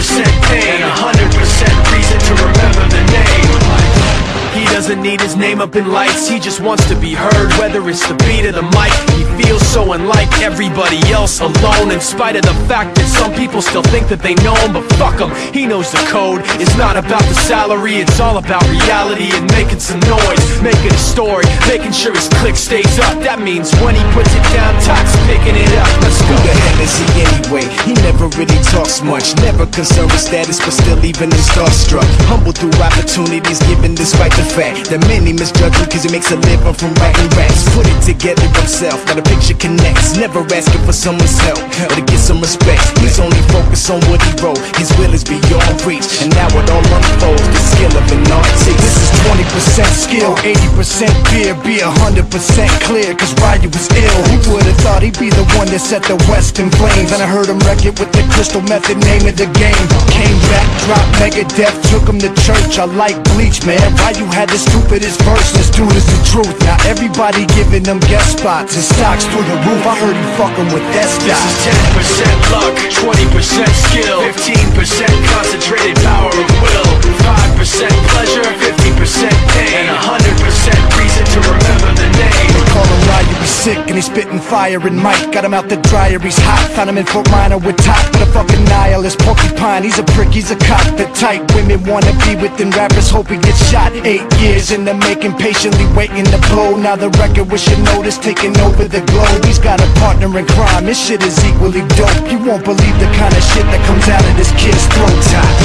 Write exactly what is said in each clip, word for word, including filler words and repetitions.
percent pain, and one hundred percent reason to remember the name. He doesn't need his name up in lights, he just wants to be heard, whether it's the beat or the mic. He feels so unlike everybody else, alone, in spite of the fact that some people still think that they know him. But fuck him, he knows the code. It's not about the salary, it's all about reality and making some noise, making a story, making sure his click stays up. That means when he puts it down, Tox picking it up. Let's go. Who the hell is he anyway? He never really talks much, never concerned with status, but still even is starstruck. Humble through opportunities given despite the fact that many misjudge him cause he makes a living from writing raps. Put it together himself, got a picture connects, never asking for someone's help or to get some respect. He's only focused on what he wrote, his will is beyond reach, and now it all unfolds, the skill of an artist. This is twenty percent skill, eighty percent fear, be one hundred percent clear, cause Ryu was ill. Who would've thought he'd be the one that set the West in flames? And I heard him wreck it with the Crystal Method, name of the game. Came back, dropped Megadeth, took him to church. I like Bleach, man, Ryu had the stupidest verse, this dude is the truth. Now everybody giving them guest spots and stocks through the roof. I heard he fucking with that stock. This is ten percent luck, twenty percent skill, fifteen percent concentrated power of will, five percent pleasure, fifty percent pain, and one hundred percent reason to remember the name. They call him Ryu, he's sick and he's spitting fire. And Mike got him out the dryer, he's hot. Found him in Fort Minor with top, but a fucking nihilist porcupine. He's a prick, he's a cop. The type women wanna be within rappers, hope he gets shot. Eight years in the making, patiently waiting to blow. Now the record with your notice taking over the globe. He's got a partner in crime, his shit is equally dope. You won't believe the kind of shit that comes out of this kid's throat.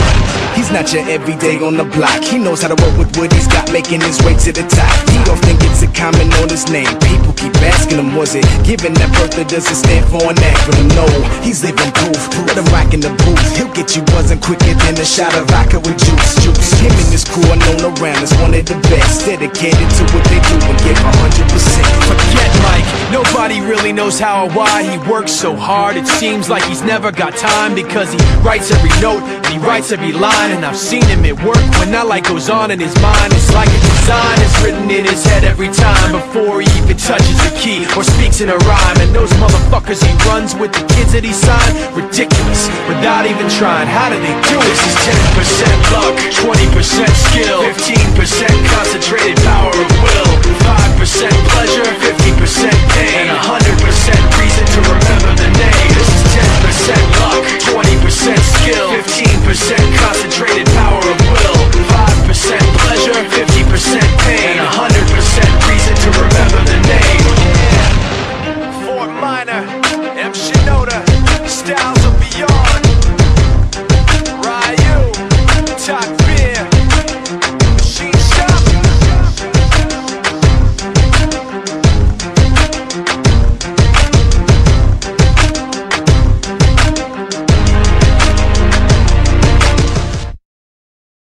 He's not your everyday on the block, he knows how to work with what he's got, making his way to the top. He don't think it's a comment on his name, people keep asking him, was it given that birth that doesn't stand for an acronym? No, he's living proof, let him rock in the booth. He'll get you buzzing quicker than a shot of vodka with juice. Juice. Him and his crew are known around as one of the best, dedicated to what they do and give one hundred percent. Forget Mike, nobody really knows how or why he works so hard. It seems like he's never got time, because he writes every note and he writes every line. And I've seen him at work when that light goes on in his mind. It's like a design is written in his head every time, before he even touches a key or speaks in a rhyme. And those motherfuckers he runs with, the kids that he signed, ridiculous, without even trying. How do they do it? This is ten percent luck, twenty percent skill, fifteen percent concentrated power of will, five percent pleasure, fifty percent pain, and one hundred percent reason to remember